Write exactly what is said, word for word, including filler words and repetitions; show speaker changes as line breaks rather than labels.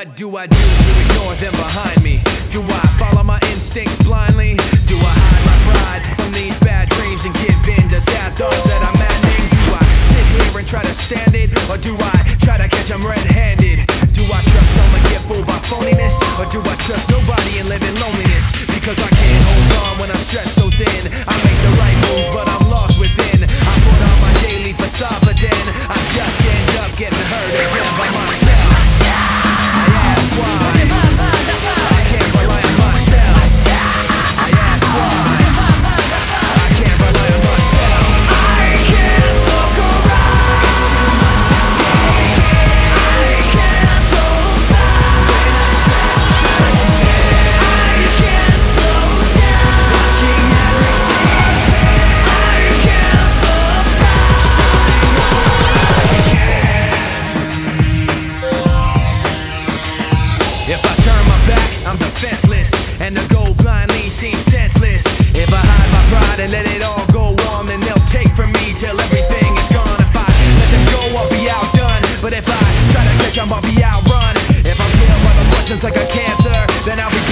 What do I do to ignore them behind me? Do I follow my instincts blindly? Do I hide my pride from these bad dreams and give in to sad thoughts that I'm maddening? Do I sit here and try to stand it? Or do I try to catch them red-handed? Do I trust someone, get fooled by phoniness? Or do I trust nobody and live in loneliness? Because I can't hold on when I'm stretched so thin. I make the right moves but I'm lost within. I put on my daily facade but then I just end up getting hurt again by myself. I ask why I can't rely on myself. I ask why I can't rely on myself. I can't look around, it's too much to take. I can't hold back when I'm stressed so thin. I can't slow down, watching everything spin. I can't look back, so I know I can. If I turn my back, I'm defenseless, and to go blindly seems senseless. If I hide my pride and let it all go on, then they'll take from me till everything is gone. If I let them go, I'll be outdone. But if I try to catch 'em, I'll be outrun. If I'm killed by the questions like a cancer, then I'll be